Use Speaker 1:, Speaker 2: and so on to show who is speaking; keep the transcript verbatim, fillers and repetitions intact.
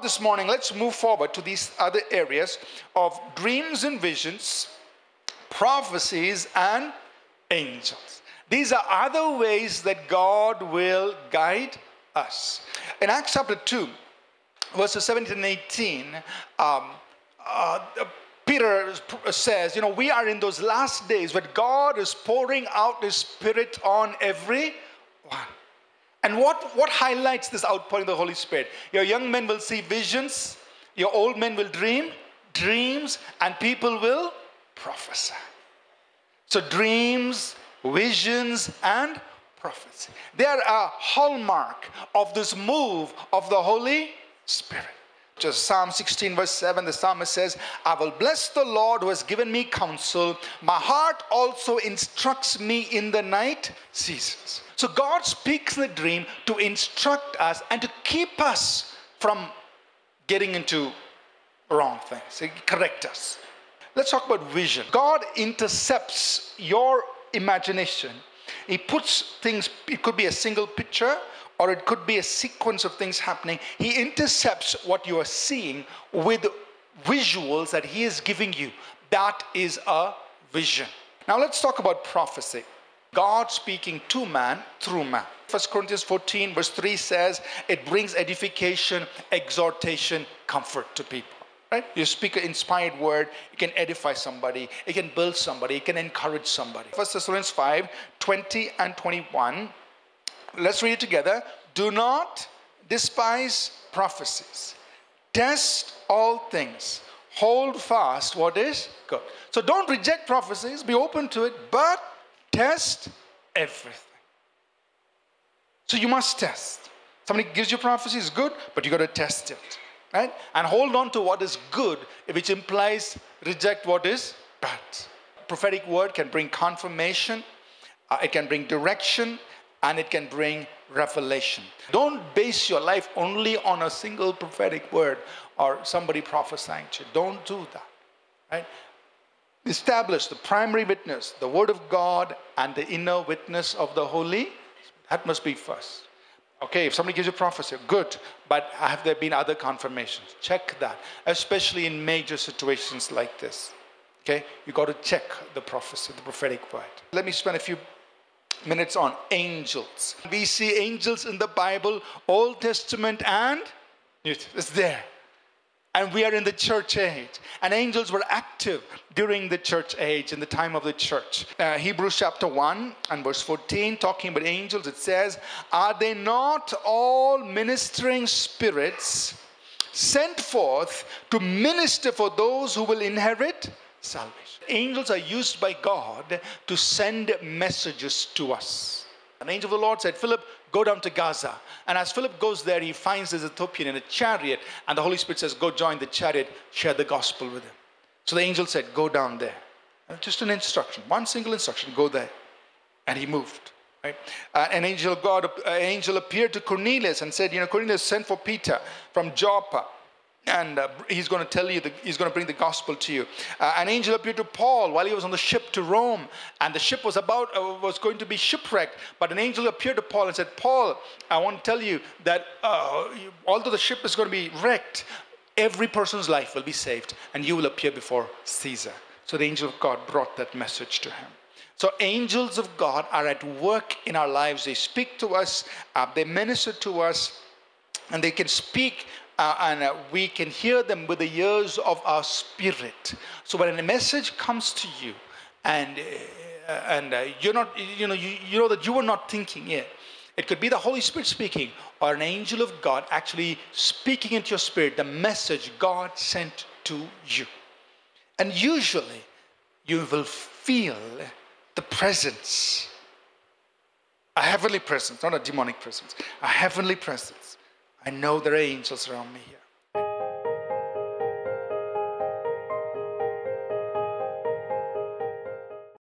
Speaker 1: This morning, let's move forward to these other areas of dreams and visions, prophecies, and angels. These are other ways that God will guide us. In Acts chapter two, verses seventeen and eighteen, um, uh, Peter says, you know, we are in those last days where God is pouring out His Spirit on everyone. And what, what highlights this outpouring of the Holy Spirit? Your young men will see visions, your old men will dream dreams, and people will prophesy. So dreams, visions, and prophecy, they are a hallmark of this move of the Holy Spirit. Just Psalm sixteen verse seven, the psalmist says, I will bless the Lord who has given me counsel. My heart also instructs me in the night seasons. So God speaks in the dream to instruct us and to keep us from getting into wrong things, to correct us. Let's talk about vision. God intercepts your imagination. He puts things, it could be a single picture, or it could be a sequence of things happening. He intercepts what you are seeing with visuals that He is giving you. That is a vision. Now let's talk about prophecy. God speaking to man through man. First Corinthians fourteen verse three says, it brings edification, exhortation, comfort to people. Right? You speak an inspired word, it can edify somebody, it can build somebody, it can encourage somebody. First Thessalonians five, twenty and twenty-one. Let's read it together. Do not despise prophecies. Test all things. Hold fast what is good. So don't reject prophecies. Be open to it, but test everything. So you must test. Somebody gives you prophecy, it's good, but you got to test it. Right? And hold on to what is good, which implies reject what is bad. Prophetic word can bring confirmation. Uh, it can bring direction. And it can bring revelation. Don't base your life only on a single prophetic word or somebody prophesying to you. Don't do that. Right? Establish the primary witness, the Word of God, and the inner witness of the Holy Spirit. That must be first. Okay, if somebody gives you prophecy, good. But have there been other confirmations? Check that. Especially in major situations like this. Okay, you got to check the prophecy, the prophetic word. Let me spend a few minutes on angels. We see angels in the Bible, Old Testament and New Testament. It's there. And we are in the church age. And angels were active during the church age, in the time of the church. Uh, Hebrews chapter one and verse fourteen, talking about angels, it says, are they not all ministering spirits sent forth to minister for those who will inherit salvation? Angels are used by God to send messages to us. An angel of the Lord said, Philip, go down to Gaza. And as Philip goes there, he finds this Ethiopian in a chariot. And the Holy Spirit says, go join the chariot, share the gospel with him. So the angel said, go down there. And just an instruction, one single instruction, go there. And he moved. Right? Uh, an angel of God, uh, an angel appeared to Cornelius and said, you know, Cornelius, sent for Peter from Joppa. And uh, he's going to tell you, the, he's going to bring the gospel to you. Uh, an angel appeared to Paul while he was on the ship to Rome. And the ship was about, uh, was going to be shipwrecked. But an angel appeared to Paul and said, Paul, I want to tell you that uh, you, although the ship is going to be wrecked, every person's life will be saved. And you will appear before Caesar. So the angel of God brought that message to him. So angels of God are at work in our lives. They speak to us. Uh, they minister to us. And they can speak Uh, and uh, we can hear them with the ears of our spirit. So when a message comes to you, and uh, and uh, you're not, you know, you, you know that you were not thinking it. It could be the Holy Spirit speaking, or an angel of God actually speaking into your spirit the message God sent to you. And usually, you will feel the presence, a heavenly presence, not a demonic presence, a heavenly presence. I know there are angels around me here.